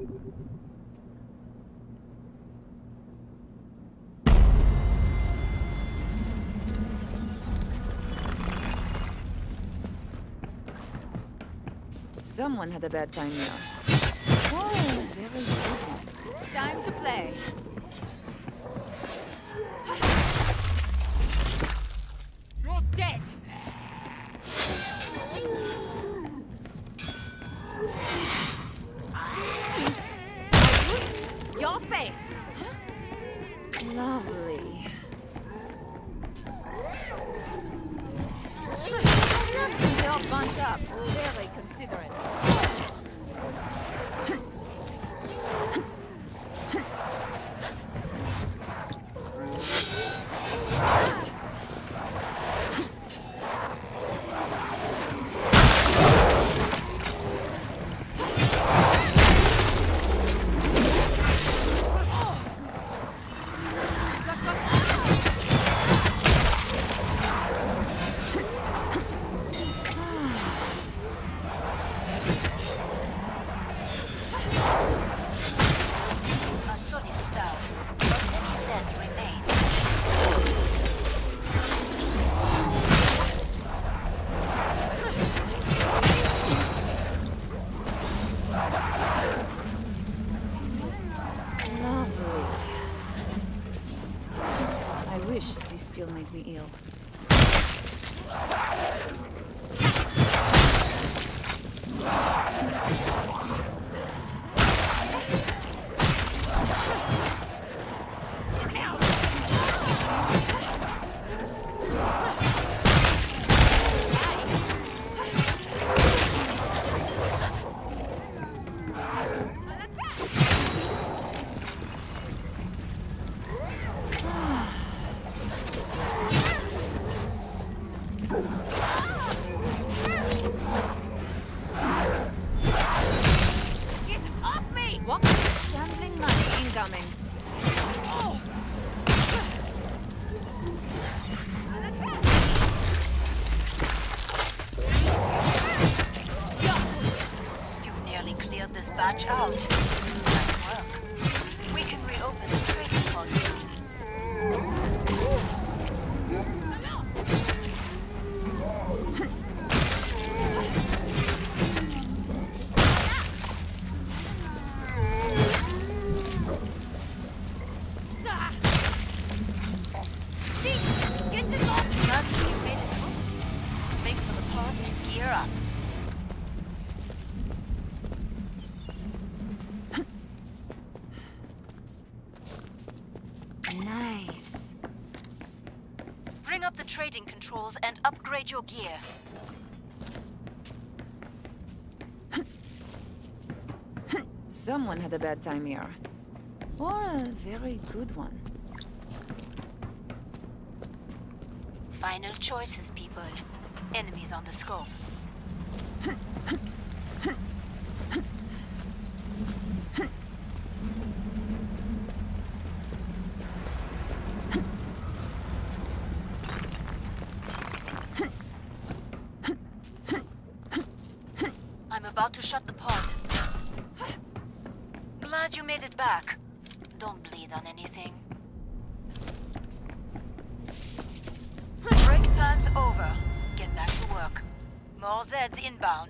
Someone had a bad time here. Oh, very good one. Time to play. You're dead! Your face! Lovely. They'll bunch up. Very considerate. Made me ill. Batch out. Nice work. We can reopen the trading points. Get this off! That's you made it. Make for the pod and gear up. Up the trading controls and upgrade your gear. Someone had a bad time here. Or a very good one. Final choices, people. Enemies on the scope. About to shut the pod. Glad you made it back. Don't bleed on anything. Break time's over. Get back to work. More Zeds inbound.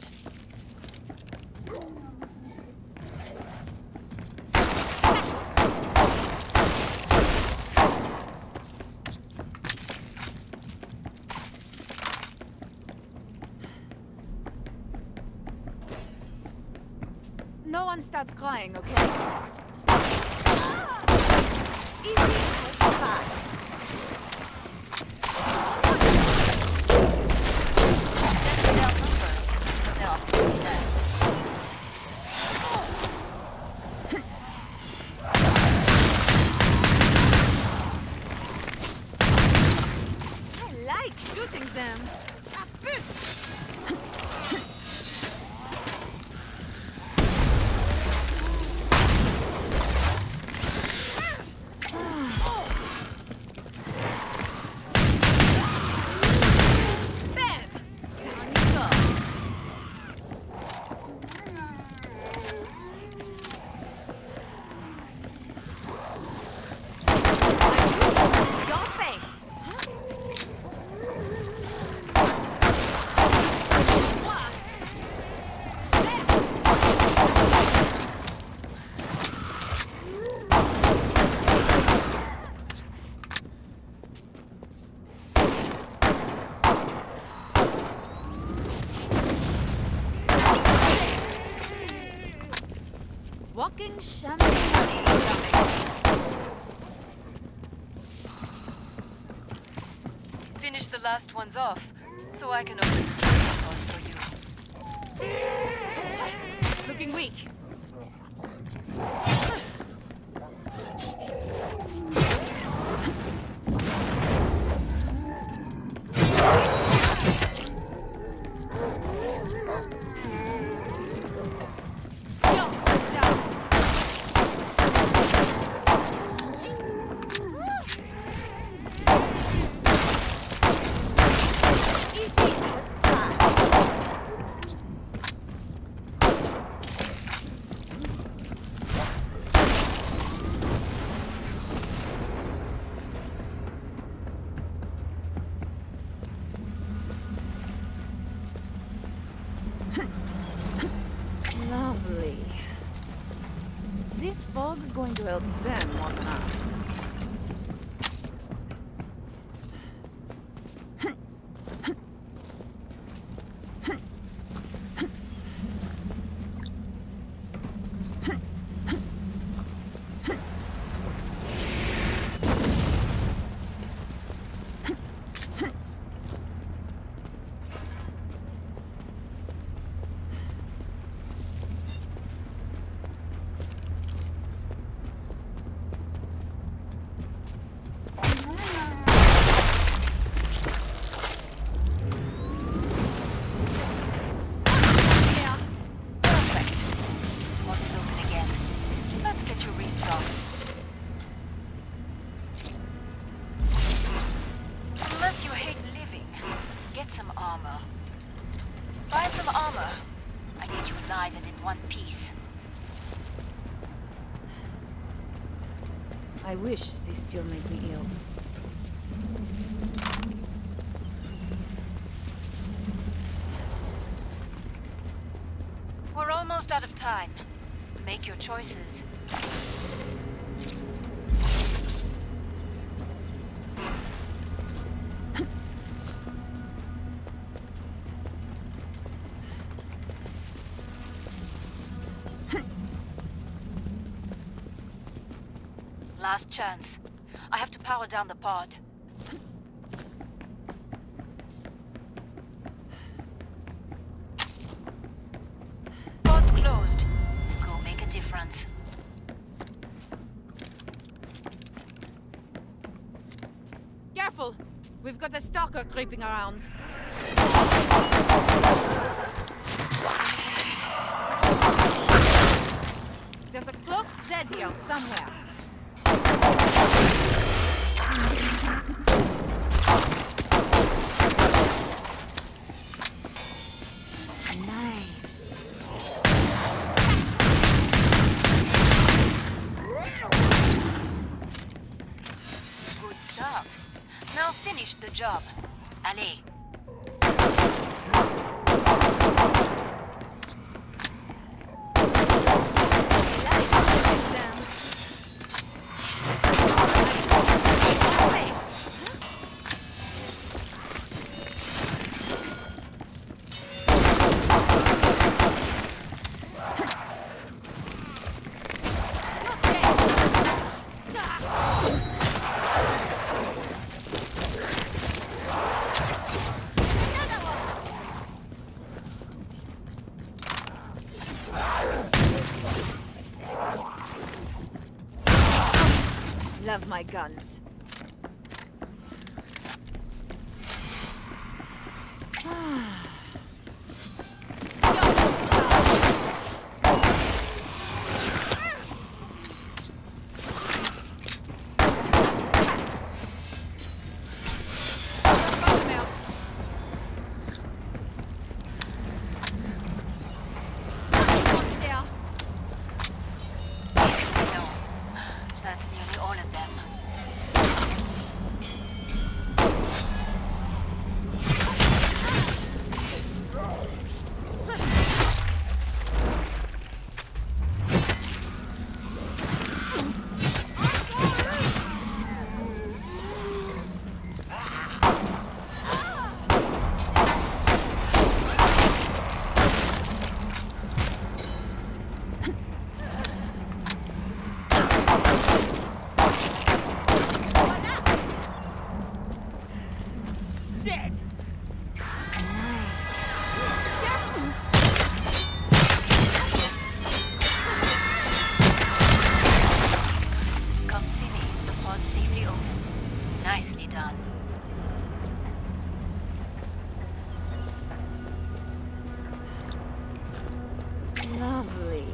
No one starts crying, okay? Easy as pie. There are numbers, but there are pretty less. I like shooting them. Walking champagne. Finish the last ones off, so I can open the treasure one for you. Looking weak. Lovely. This fog's going to help them more than us. I wish this still made me ill. We're almost out of time. Make your choices. Last chance. I have to power down the pod. Pod's closed. Go make a difference. Careful! We've got a stalker creeping around. There's a cloaked Zed here somewhere. The job. Allez. Love my guns. That's nearly all of them. dead! Come see me. The pod's safely open. Nicely done. Lovely.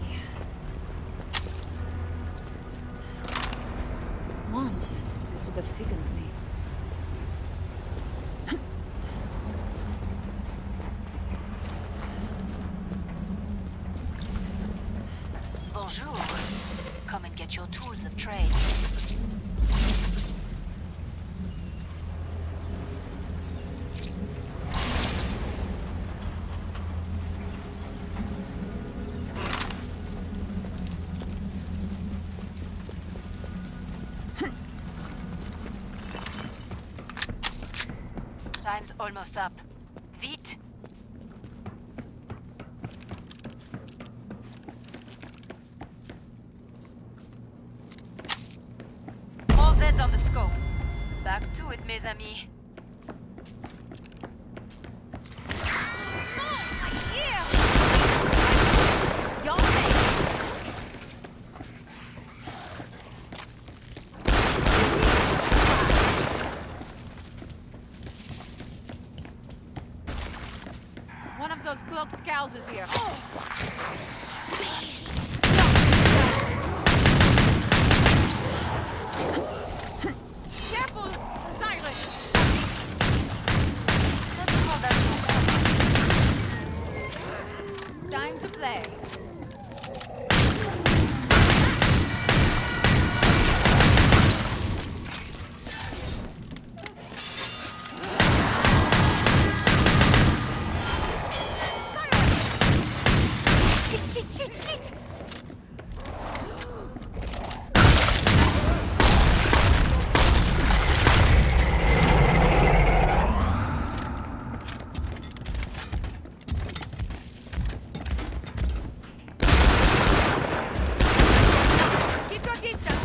Once, this would have sickened me. Bonjour. Come and get your tools of trade. Time's almost up. Vite! All Z's on the scope. Back to it, mes amis. One of those cloaked cows is here. Careful! Siren! Let's call that your Time to play. Shit! Keep your distance.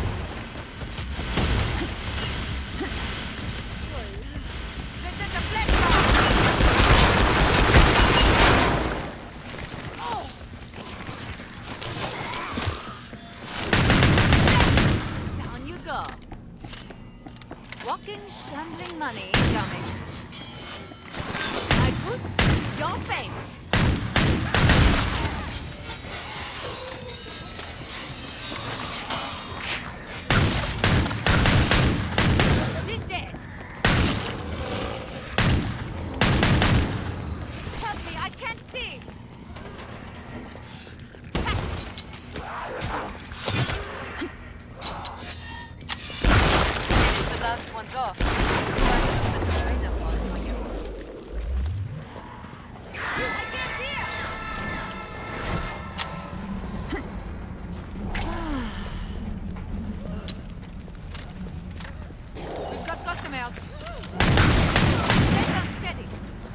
This is a platform. Down you go. Walking, shambling money coming. My boots, your face. She's dead. Help me, I can't see. The last one's off. So I can open the trader pod for you. I can't hear. We've got customers. Stay down steady.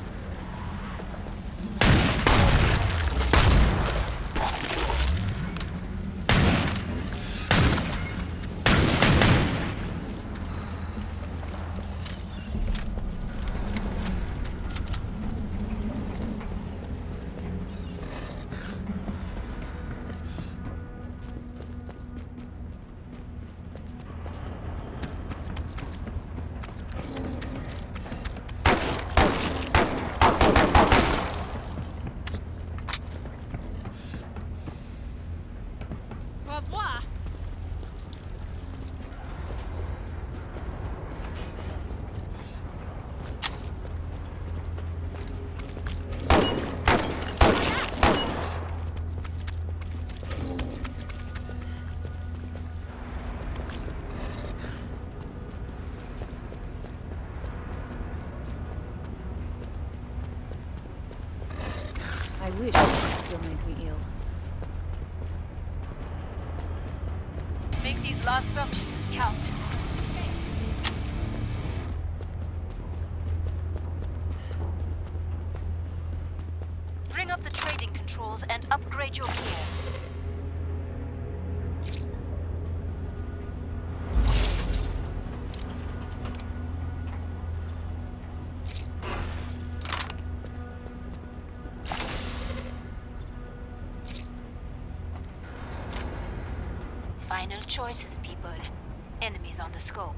Au revoir. I wish this still made me ill. Make these last purchases count. Bring up the trading controls and upgrade your gear. Final choices, people. Enemies on the scope.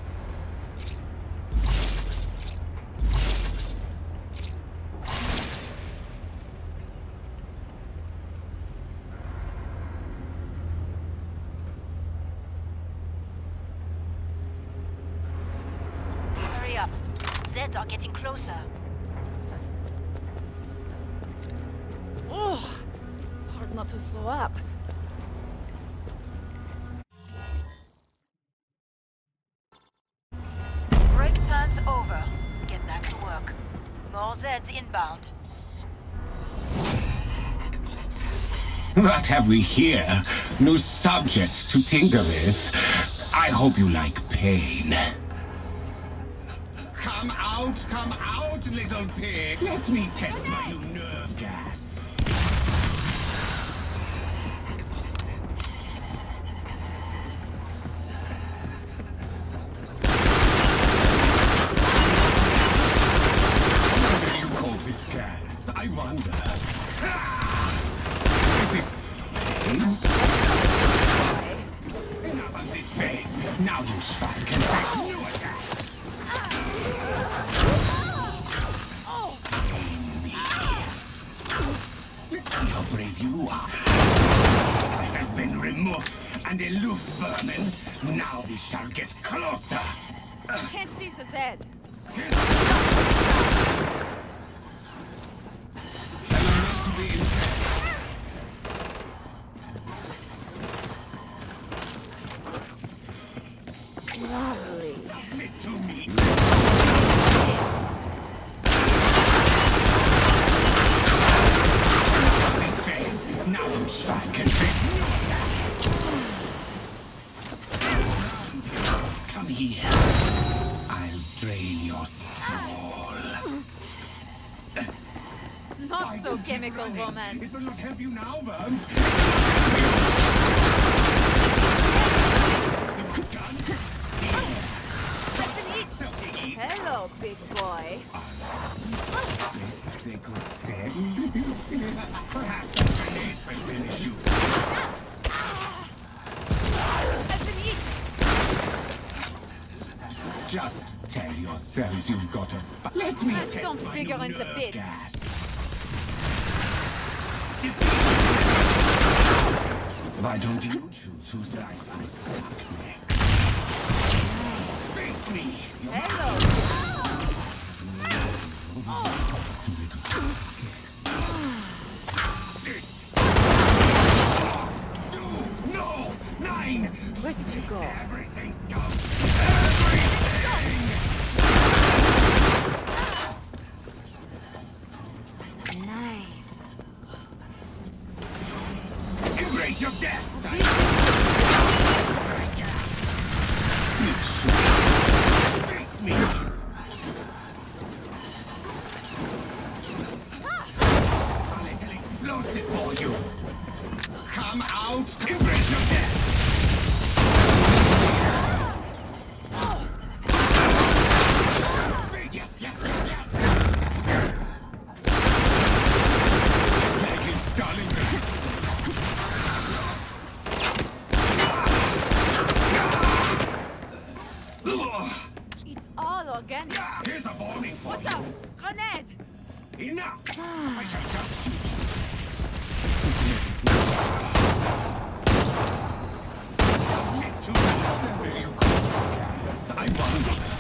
Hurry up. Zeds are getting closer. Oh, hard not to slow up. Break time's over. Get back to work. More Zeds inbound. What have we here? New subjects to tinker with. I hope you like pain. Come out, little pig. Let me test my new nerve gas. What do you call this gas? I wonder. Is this pain? Enough of this phase. Now you Schwein can face new attacks. Let's see how brave you are. I have been remote and aloof, vermin. Now we shall get closer. I can't see the Zed. Lovely. Submit to me. This phase. Now you Schwein can face new attacks. Come here. I'll drain your soul. Not so chemical romance. It will not help you now, worms. Hello, big boy. Best they could send. Perhaps the grenades will finish you. I've been eaten. Just tell yourselves you've got a. Let me Let's test don't my figure new in the nerve bits. gas. Why don't you choose whose life I suck next? Face me. Hello. This. 2, no, 9. Where did you go? Everything's gone. Everything. Nice. Embrace your death. Face me. A little explosive for you. Come out. Embrace your death. Yes, yes, yes, yes. Just like in Stalingrad. It's all organic. Here's a warning for Watch you. out! Grenade! Enough! I shall just shoot. Submit to me. Will you call this gas? I wonder.